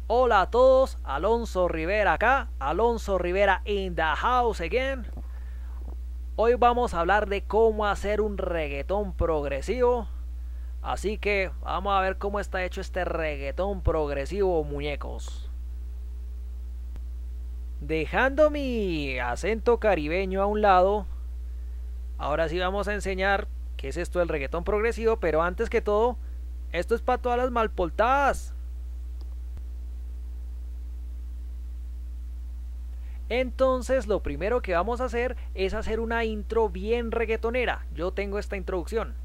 Hola a todos, Alonso Rivera acá, Alonso Rivera in the house again. Hoy vamos a hablar de cómo hacer un reggaetón progresivo. Así que vamos a ver cómo está hecho este reggaetón progresivo, muñecos. Dejando mi acento caribeño a un lado, ahora sí vamos a enseñar qué es esto del reggaetón progresivo, pero antes que todo, esto es para todas las malpoltadas. Entonces lo primero que vamos a hacer es hacer una intro bien reggaetonera. Yo tengo esta introducción.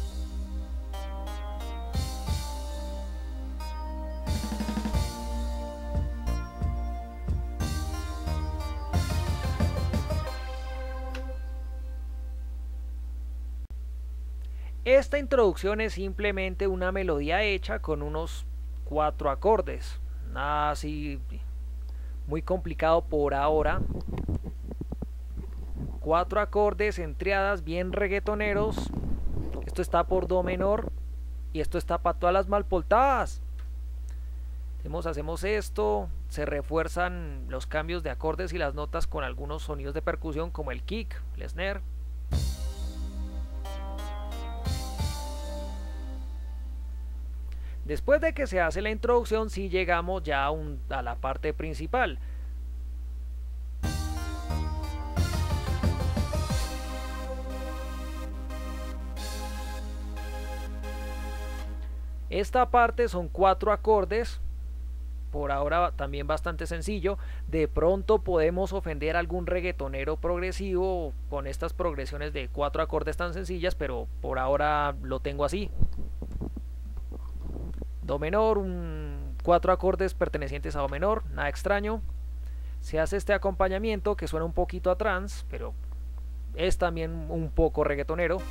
Esta introducción es simplemente una melodía hecha con unos 4 acordes. Nada así muy complicado por ahora. 4 acordes en triadas bien reggaetoneros. Esto está por do menor y esto está para todas las malpoltadas. Hacemos esto, se refuerzan los cambios de acordes y las notas con algunos sonidos de percusión como el kick, el snare. Después de que se hace la introducción, sí llegamos ya a la parte principal. Esta parte son 4 acordes, por ahora también bastante sencillo. De pronto podemos ofender a algún reggaetonero progresivo con estas progresiones de 4 acordes tan sencillas, pero por ahora lo tengo así. Do menor, 4 acordes pertenecientes a do menor, nada extraño. Se hace este acompañamiento que suena un poquito a trance, pero es también un poco reggaetonero.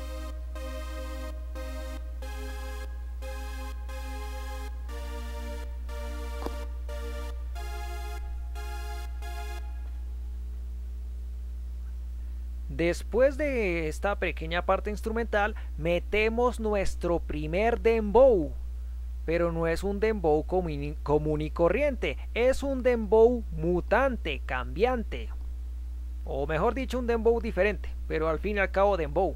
Después de esta pequeña parte instrumental, metemos nuestro primer dembow. Pero no es un dembow común y corriente, es un dembow mutante, cambiante. O mejor dicho, un dembow diferente, pero al fin y al cabo dembow.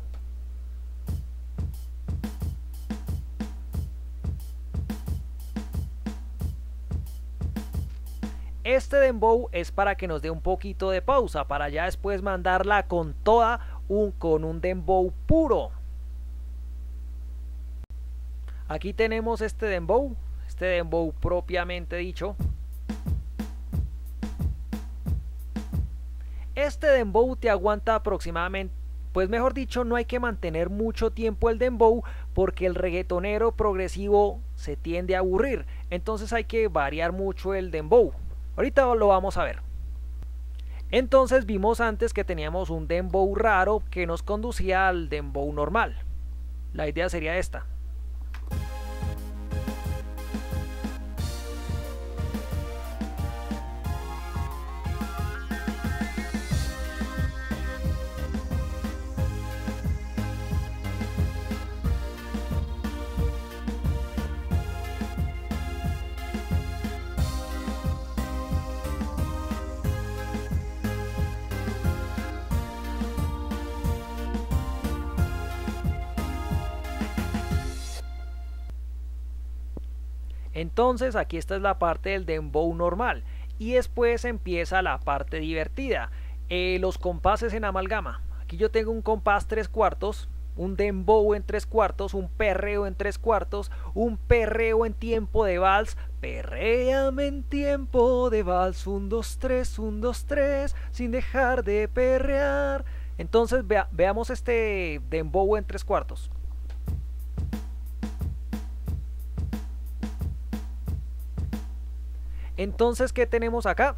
Este dembow es para que nos dé un poquito de pausa, para ya después mandarla con toda con un dembow puro. Aquí tenemos este dembow propiamente dicho. Este dembow te aguanta aproximadamente, pues mejor dicho, no hay que mantener mucho tiempo el dembow porque el reggaetonero progresivo se tiende a aburrir. Entonces hay que variar mucho el dembow. Ahorita lo vamos a ver. Entonces vimos antes que teníamos un dembow raro que nos conducía al dembow normal. La idea sería esta. Entonces aquí esta es la parte del dembow normal y después empieza la parte divertida, los compases en amalgama. Aquí yo tengo un compás 3/4, un dembow en 3/4, un perreo en 3/4, un perreo en tiempo de vals. Perréame en tiempo de vals, 1, 2, 3, 1, 2, 3, sin dejar de perrear. Entonces veamos este dembow en 3/4. Entonces, ¿qué tenemos acá?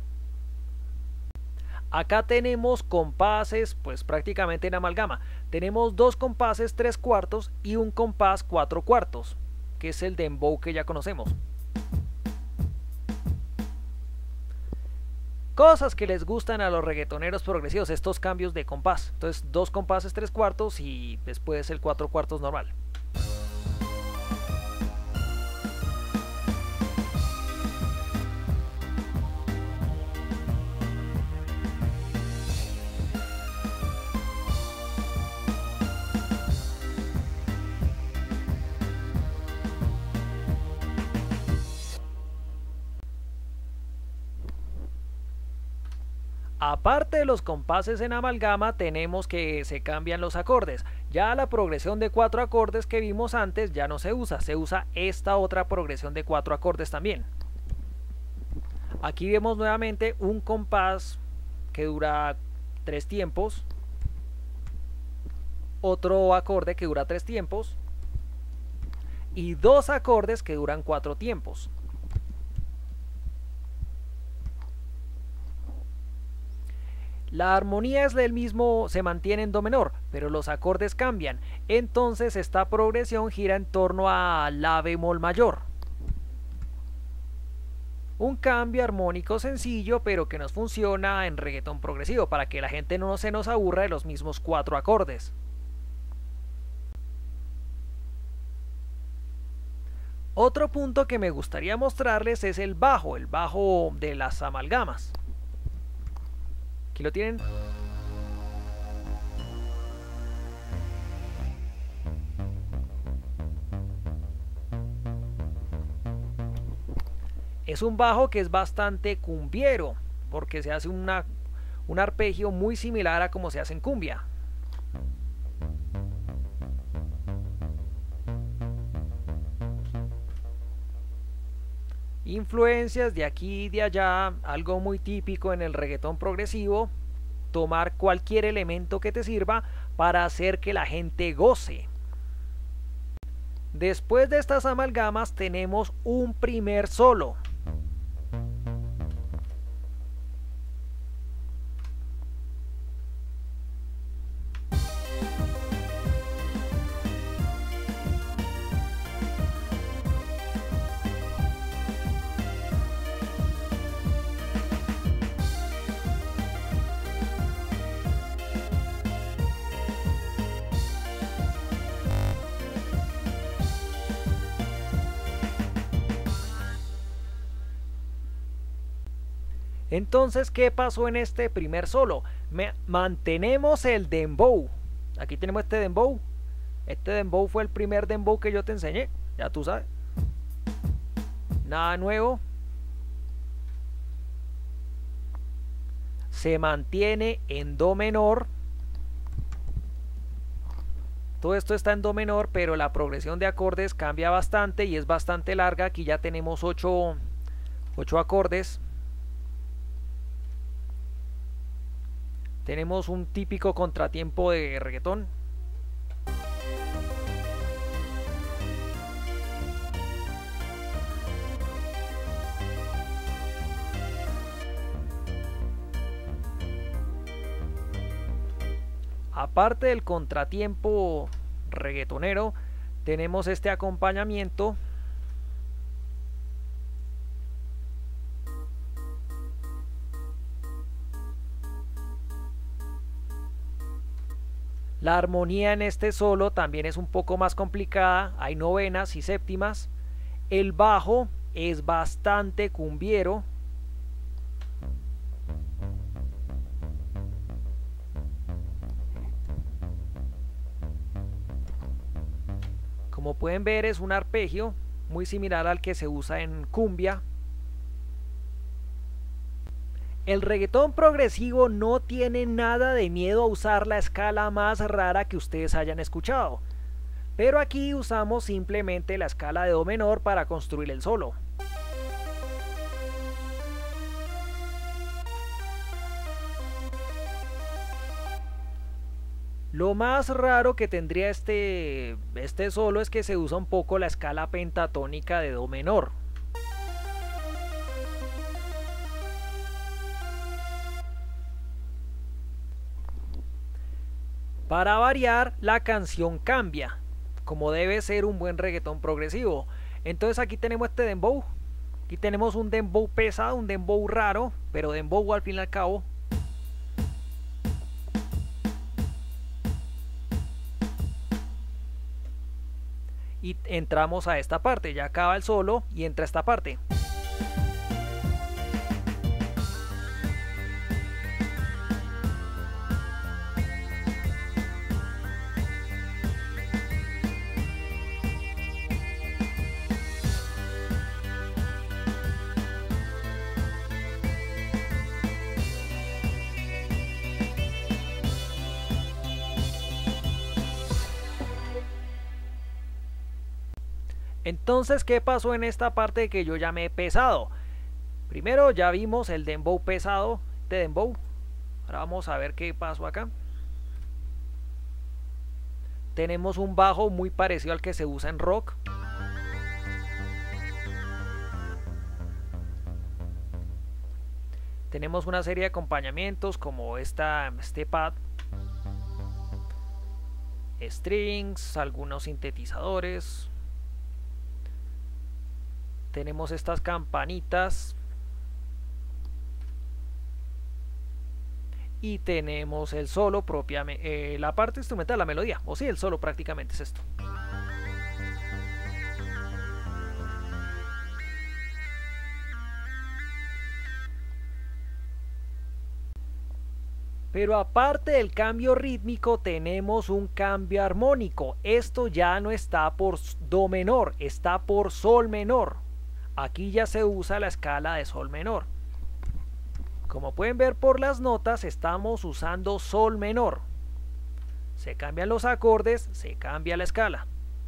Acá tenemos compases, pues prácticamente en amalgama. Tenemos 2 compases 3/4 y un compás 4/4, que es el dembow que ya conocemos. Cosas que les gustan a los reggaetoneros progresivos, estos cambios de compás. Entonces, 2 compases 3/4 y después el 4/4 normal. Aparte de los compases en amalgama, tenemos que se cambian los acordes. Ya la progresión de 4 acordes que vimos antes ya no se usa esta otra progresión de 4 acordes también. Aquí vemos nuevamente un compás que dura 3 tiempos, otro acorde que dura 3 tiempos y 2 acordes que duran 4 tiempos. La armonía es del mismo, se mantiene en do menor, pero los acordes cambian. Entonces esta progresión gira en torno a la bemol mayor. Un cambio armónico sencillo, pero que nos funciona en reggaetón progresivo, para que la gente no se nos aburra de los mismos 4 acordes. Otro punto que me gustaría mostrarles es el bajo de las amalgamas. Aquí lo tienen. Es un bajo que es bastante cumbiero, porque se hace un arpegio muy similar a como se hace en cumbia. Influencias de aquí y de allá, algo muy típico en el reggaetón progresivo, tomar cualquier elemento que te sirva para hacer que la gente goce. Después de estas amalgamas tenemos un primer solo. Entonces, ¿qué pasó en este primer solo? Mantenemos el dembow. Aquí tenemos este dembow. Este dembow fue el primer dembow que yo te enseñé. Ya tú sabes. Nada nuevo. Se mantiene en do menor. Todo esto está en do menor, pero la progresión de acordes cambia bastante y es bastante larga. Aquí ya tenemos 8 acordes. Tenemos un típico contratiempo de reggaetón. Aparte del contratiempo reggaetonero, tenemos este acompañamiento. La armonía en este solo también es un poco más complicada, hay novenas y séptimas. El bajo es bastante cumbiero. Como pueden ver, es un arpegio muy similar al que se usa en cumbia. El reggaetón progresivo no tiene nada de miedo a usar la escala más rara que ustedes hayan escuchado, pero aquí usamos simplemente la escala de do menor para construir el solo. Lo más raro que tendría este solo es que se usa un poco la escala pentatónica de do menor. Para variar, la canción cambia, como debe ser un buen reggaetón progresivo. Entonces aquí tenemos este dembow. Aquí tenemos un dembow pesado, un dembow raro, pero dembow al fin y al cabo. Y entramos a esta parte, ya acaba el solo y entra esta parte. Entonces, ¿qué pasó en esta parte que yo llamé pesado? Primero ya vimos el dembow pesado de dembow. Ahora vamos a ver qué pasó acá. Tenemos un bajo muy parecido al que se usa en rock. Tenemos una serie de acompañamientos como este pad, strings, algunos sintetizadores. Tenemos estas campanitas. Y tenemos el solo propiamente, la parte instrumental, la melodía, o sí, el solo prácticamente es esto. Pero aparte del cambio rítmico tenemos un cambio armónico. Esto ya no está por do menor, está por sol menor. Aquí ya se usa la escala de sol menor. Como pueden ver por las notas, estamos usando sol menor. Se cambian los acordes, se cambia la escala.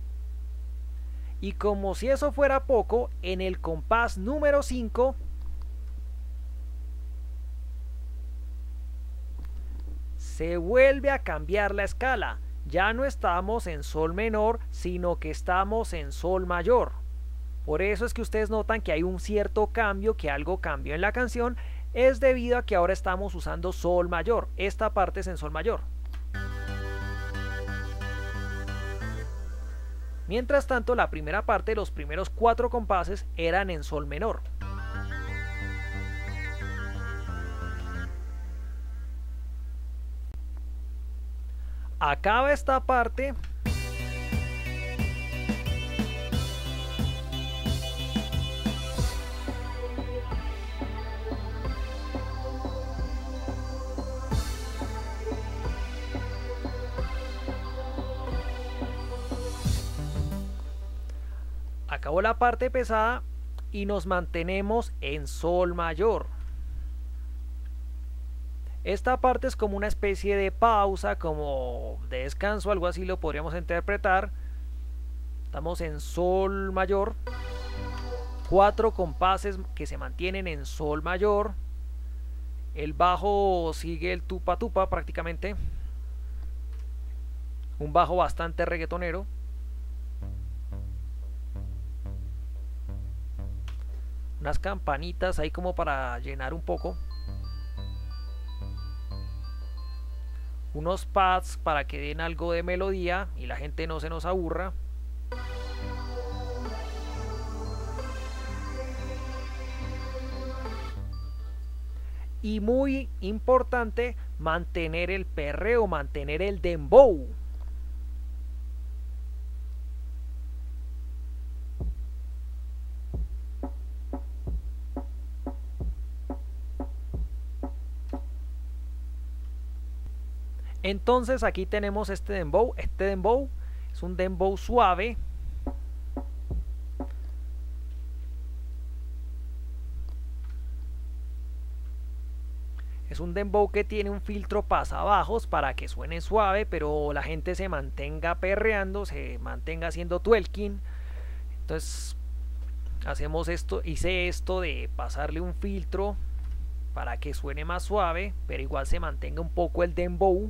Y como si eso fuera poco, en el compás número 5 se vuelve a cambiar la escala. Ya no estamos en sol menor, sino que estamos en sol mayor. Por eso es que ustedes notan que hay un cierto cambio, que algo cambió en la canción, es debido a que ahora estamos usando sol mayor. Esta parte es en sol mayor. Mientras tanto, la primera parte, los primeros 4 compases eran en sol menor. Acaba esta parte. Acabó la parte pesada y nos mantenemos en sol mayor. Esta parte es como una especie de pausa, como de descanso, algo así lo podríamos interpretar. Estamos en sol mayor, 4 compases que se mantienen en sol mayor. El bajo sigue el tupa tupa prácticamente, un bajo bastante reggaetonero. Unas campanitas ahí como para llenar un poco. Unos pads para que den algo de melodía y la gente no se nos aburra. Y muy importante, mantener el perreo, mantener el dembow. Entonces aquí tenemos este dembow. Este dembow es un dembow suave. Es un dembow que tiene un filtro pasabajos para que suene suave, pero la gente se mantenga perreando, se mantenga haciendo twerking. Entonces hacemos esto, hice esto de pasarle un filtro para que suene más suave, pero igual se mantenga un poco el dembow.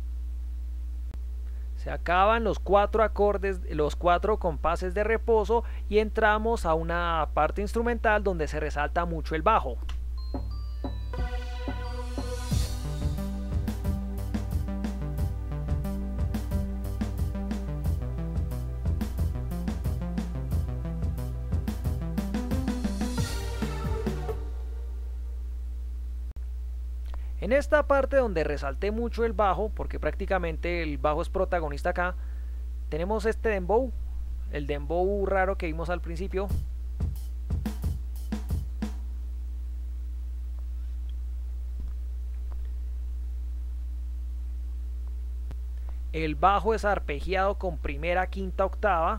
Se acaban los 4 acordes, los 4 compases de reposo y entramos a una parte instrumental donde se resalta mucho el bajo. En esta parte donde resalté mucho el bajo, porque prácticamente el bajo es protagonista acá, tenemos este dembow, el dembow raro que vimos al principio. El bajo es arpegiado con primera, quinta, octava.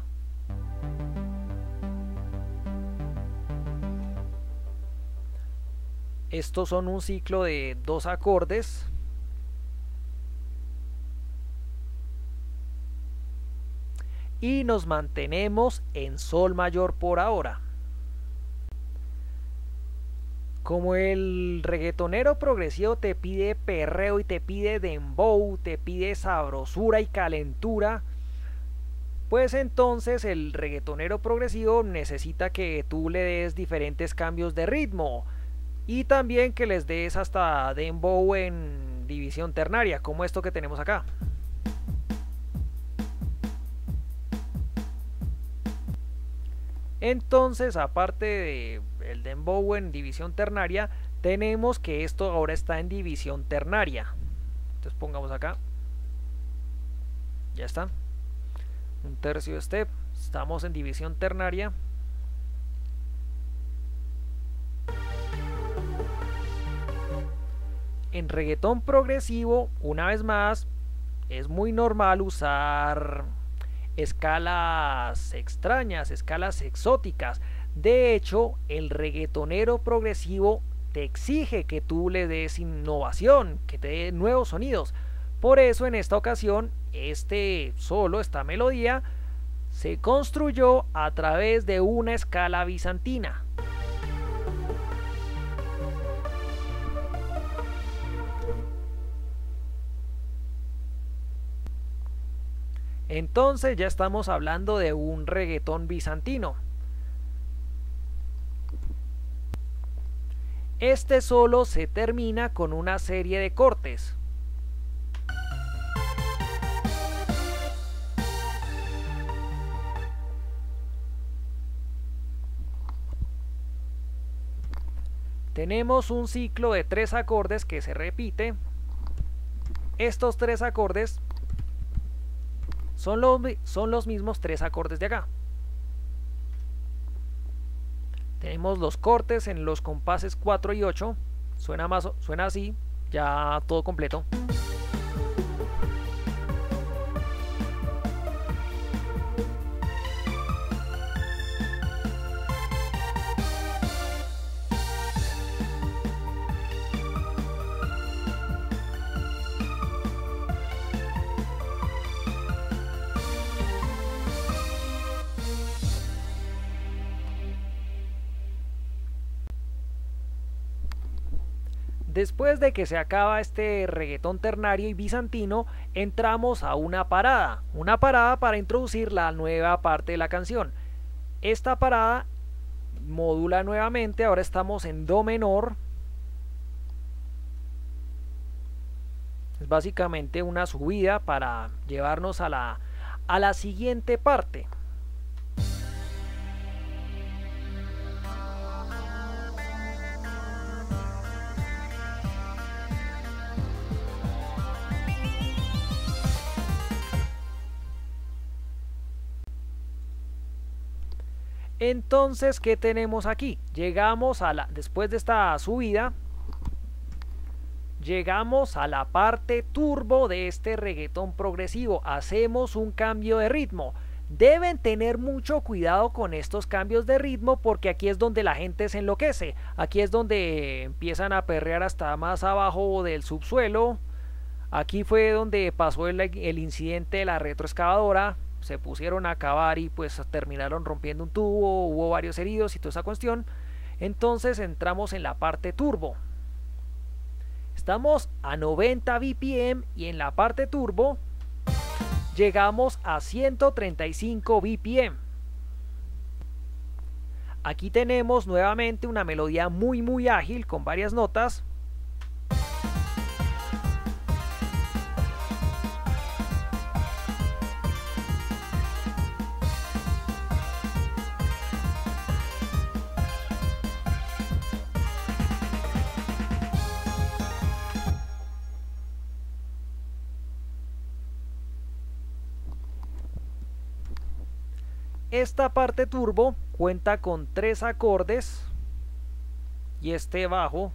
Estos son un ciclo de 2 acordes. y nos mantenemos en sol mayor por ahora. Como el reggaetonero progresivo te pide perreo y te pide dembow, te pide sabrosura y calentura, pues entonces el reggaetonero progresivo necesita que tú le des diferentes cambios de ritmo y también que les des hasta dembow en división ternaria, como esto que tenemos acá. Entonces, aparte de el dembow en división ternaria, tenemos que esto ahora está en división ternaria. Entonces pongamos acá, ya está, un tercio step, estamos en división ternaria. En reggaetón progresivo, una vez más, es muy normal usar escalas extrañas, escalas exóticas. De hecho, el reggaetonero progresivo te exige que tú le des innovación, que te dé nuevos sonidos. Por eso en esta ocasión, esta melodía, se construyó a través de una escala bizantina. Entonces ya estamos hablando de un reggaetón bizantino. Este solo se termina con una serie de cortes. Tenemos un ciclo de 3 acordes que se repite. Estos 3 acordes son los mismos 3 acordes de acá. Tenemos los cortes en los compases 4 y 8. Suena así, ya todo completo. Después de que se acaba este reggaetón ternario y bizantino, entramos a una parada para introducir la nueva parte de la canción. Esta parada modula nuevamente, ahora estamos en do menor. Es básicamente una subida para llevarnos a la siguiente parte. Entonces, ¿qué tenemos aquí? Después de esta subida, llegamos a la parte turbo de este reggaetón progresivo. Hacemos un cambio de ritmo. Deben tener mucho cuidado con estos cambios de ritmo porque aquí es donde la gente se enloquece. Aquí es donde empiezan a perrear hasta más abajo del subsuelo. Aquí fue donde pasó el incidente de la retroexcavadora. Se pusieron a cavar y pues terminaron rompiendo un tubo, hubo varios heridos y toda esa cuestión. Entonces entramos en la parte turbo. Estamos a 90 BPM y en la parte turbo llegamos a 135 BPM. Aquí tenemos nuevamente una melodía muy ágil con varias notas. Esta parte turbo cuenta con 3 acordes y este bajo.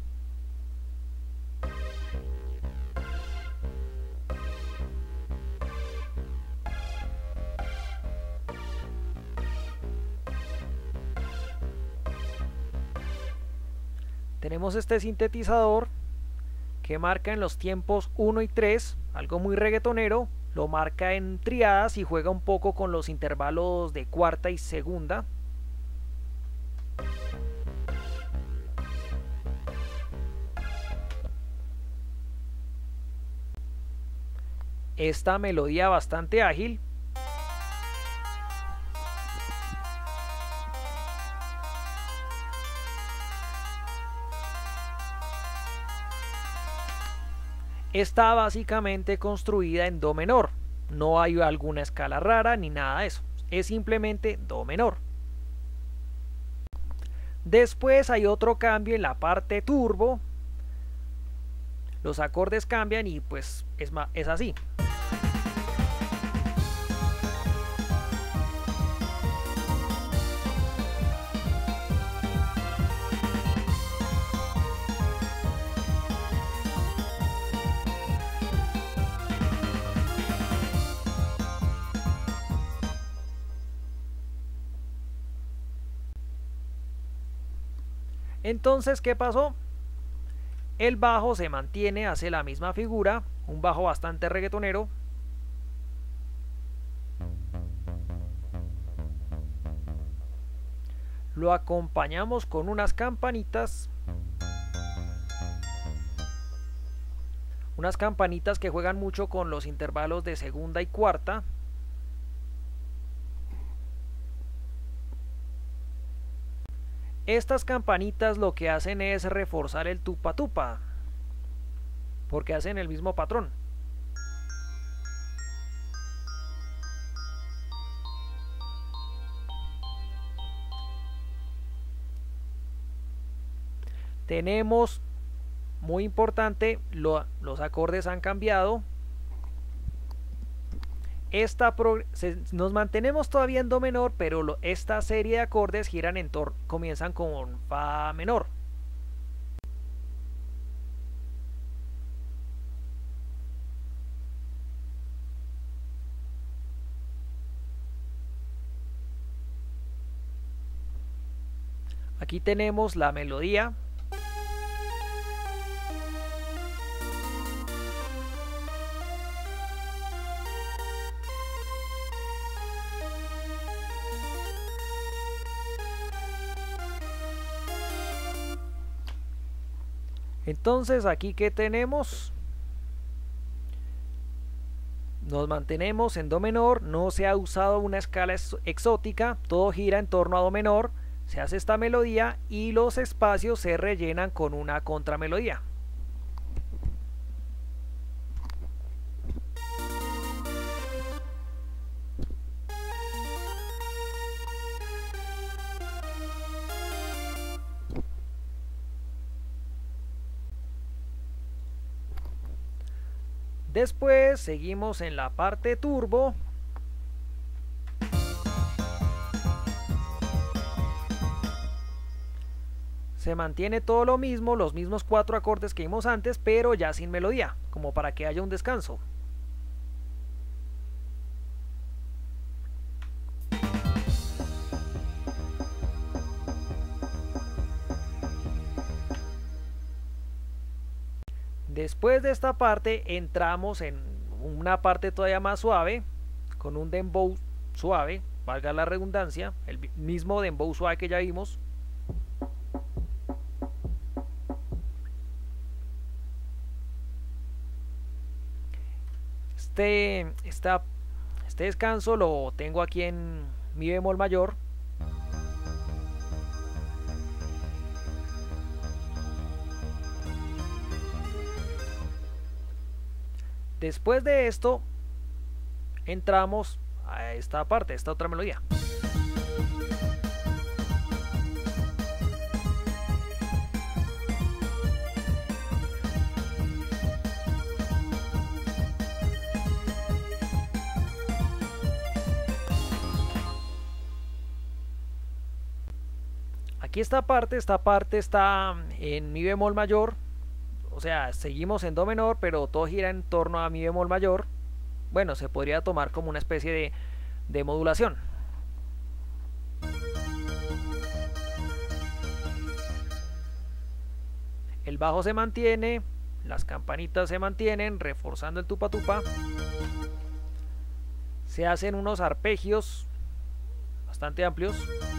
Tenemos este sintetizador que marca en los tiempos 1 y 3, algo muy reggaetonero, lo marca en triadas y juega un poco con los intervalos de cuarta y segunda. Esta melodía bastante ágil. Está básicamente construida en do menor, no hay alguna escala rara ni nada de eso, es simplemente do menor. Después hay otro cambio en la parte turbo, los acordes cambian y pues es así. Entonces, ¿qué pasó? El bajo se mantiene, hace la misma figura, un bajo bastante reggaetonero. Lo acompañamos con unas campanitas. Unas campanitas que juegan mucho con los intervalos de segunda y cuarta. Estas campanitas lo que hacen es reforzar el tupa tupa, porque hacen el mismo patrón. Tenemos, muy importante, los acordes han cambiado. Nos mantenemos todavía en do menor, pero esta serie de acordes giran comienzan con fa menor. Aquí tenemos la melodía. Entonces, aquí que tenemos, nos mantenemos en do menor, no se ha usado una escala exótica, todo gira en torno a do menor, se hace esta melodía y los espacios se rellenan con una contramelodía. Después seguimos en la parte turbo. Se mantiene todo lo mismo, los mismos 4 acordes que vimos antes, pero ya sin melodía, como para que haya un descanso. Después de esta parte entramos en una parte todavía más suave, con un dembow suave, valga la redundancia, el mismo dembow suave que ya vimos. Este descanso lo tengo aquí en mi bemol mayor. Después de esto entramos a esta parte, esta otra melodía. Aquí esta parte está en mi bemol mayor, o sea, seguimos en do menor, pero todo gira en torno a mi bemol mayor. Bueno, se podría tomar como una especie de modulación. El bajo se mantiene, las campanitas se mantienen, reforzando el tupa tupa. se hacen unos arpegios bastante amplios.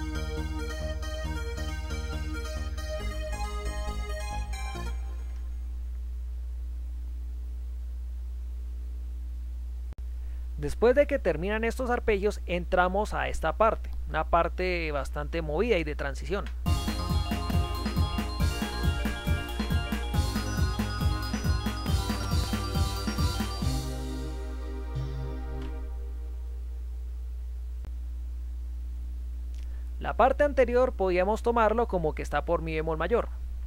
Después de que terminan estos arpegios, entramos a esta parte, una parte bastante movida y de transición. La parte anterior podíamos tomarlo como que está por mi bemol mayor.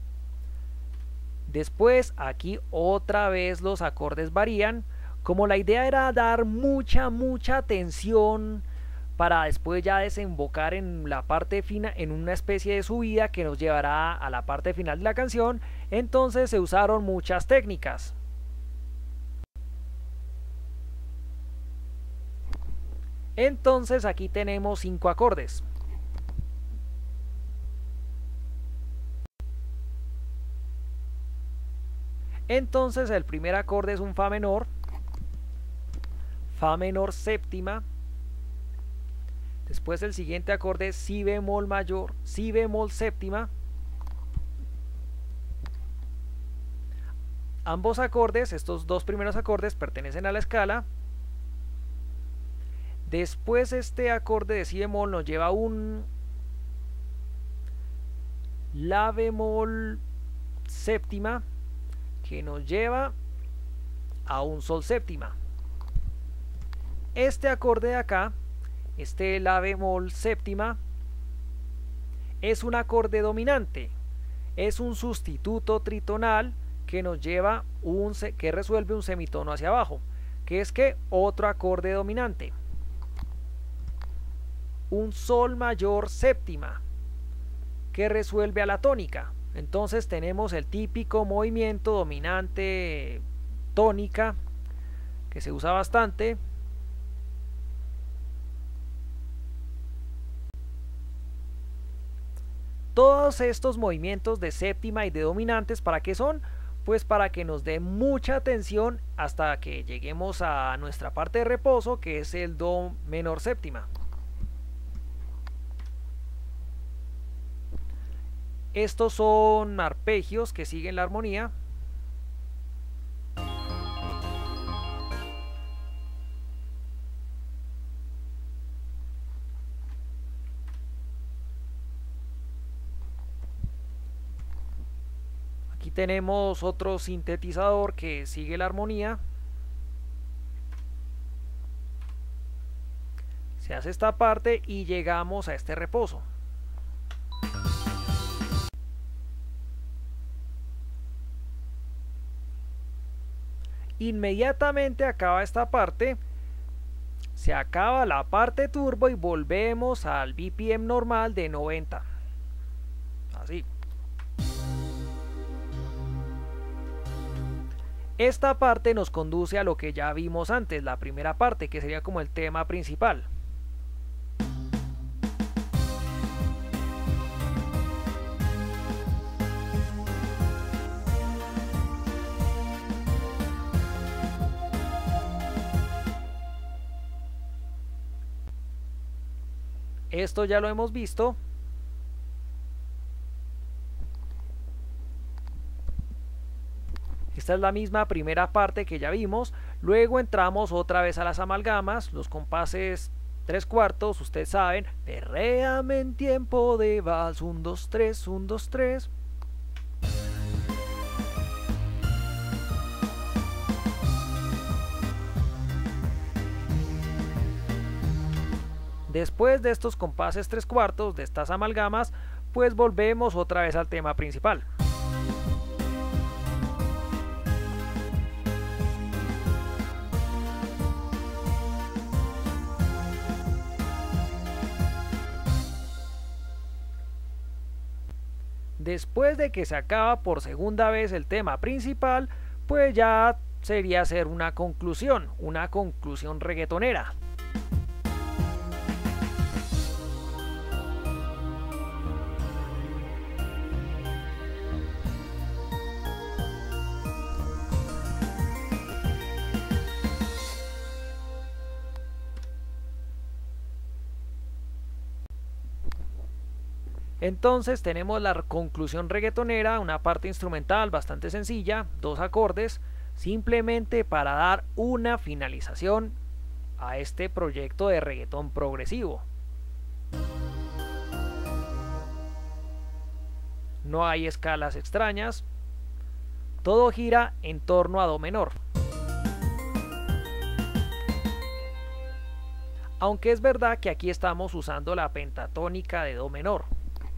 Después aquí otra vez los acordes varían. Como la idea era dar mucha tensión para después ya desembocar en la parte fina, en una especie de subida que nos llevará a la parte final de la canción, entonces se usaron muchas técnicas. Entonces aquí tenemos 5 acordes. Entonces el primer acorde es un fa menor séptima. Después el siguiente acorde es si bemol mayor, si bemol séptima. Ambos acordes, estos dos primeros acordes, pertenecen a la escala. Después este acorde de si bemol nos lleva a un la bemol séptima, que nos lleva a un sol séptima. Este acorde de acá, este la bemol séptima, es un acorde dominante, es un sustituto tritonal que nos lleva que resuelve un semitono hacia abajo, que es que otro acorde dominante, un sol mayor séptima, que resuelve a la tónica. Entonces tenemos el típico movimiento dominante tónica que se usa bastante. Todos estos movimientos de séptima y de dominantes, ¿para qué son? Pues para que nos dé mucha atención hasta que lleguemos a nuestra parte de reposo, que es el do menor séptima. Estos son arpegios que siguen la armonía. Aquí tenemos otro sintetizador que sigue la armonía. Se hace esta parte y llegamos a este reposo. Inmediatamente acaba esta parte, se acaba la parte turbo y volvemos al BPM normal de 90. Así. Esta parte nos conduce a lo que ya vimos antes, la primera parte, que sería como el tema principal. Esto ya lo hemos visto. Esta es la misma primera parte que ya vimos. Luego entramos otra vez a las amalgamas, los compases 3/4, ustedes saben, perréame en tiempo de vals, 1, 2, 3, 1, 2, 3. Después de estos compases 3/4, de estas amalgamas, pues volvemos otra vez al tema principal. Después de que se acaba por segunda vez el tema principal, pues ya sería hacer una conclusión reggaetonera. Entonces tenemos la conclusión reggaetonera, una parte instrumental bastante sencilla, 2 acordes, simplemente para dar una finalización a este proyecto de reggaetón progresivo. No hay escalas extrañas, todo gira en torno a do menor. Aunque es verdad que aquí estamos usando la pentatónica de do menor.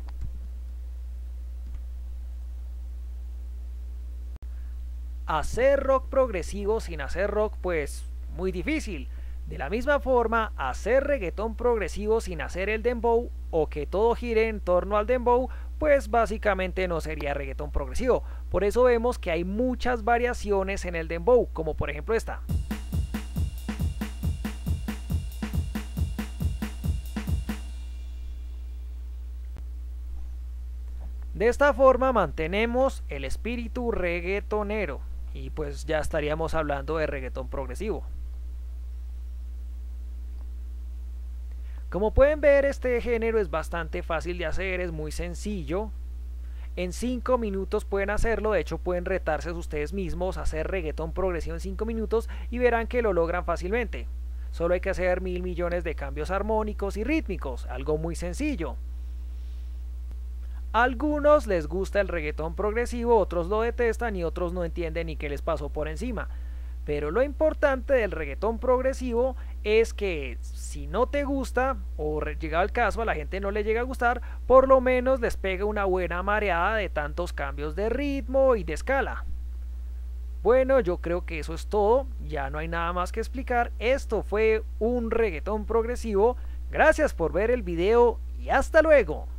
Hacer rock progresivo sin hacer rock, pues muy difícil. De la misma forma, hacer reggaetón progresivo sin hacer el dembow o que todo gire en torno al dembow, pues básicamente no sería reggaetón progresivo. Por eso vemos que hay muchas variaciones en el dembow, como por ejemplo esta. De esta forma mantenemos el espíritu reggaetonero y pues ya estaríamos hablando de reggaetón progresivo. Como pueden ver, este género es bastante fácil de hacer, es muy sencillo. En 5 minutos pueden hacerlo, de hecho pueden retarse ustedes mismos a hacer reggaetón progresivo en 5 minutos y verán que lo logran fácilmente. Solo hay que hacer 1000 millones de cambios armónicos y rítmicos, algo muy sencillo. A algunos les gusta el reggaetón progresivo, otros lo detestan y otros no entienden ni qué les pasó por encima. Pero lo importante del reggaetón progresivo es que si no te gusta o llegado el caso a la gente no le llega a gustar, por lo menos les pega una buena mareada de tantos cambios de ritmo y de escala. Bueno, yo creo que eso es todo, ya no hay nada más que explicar. Esto fue un reggaetón progresivo. Gracias por ver el video y hasta luego.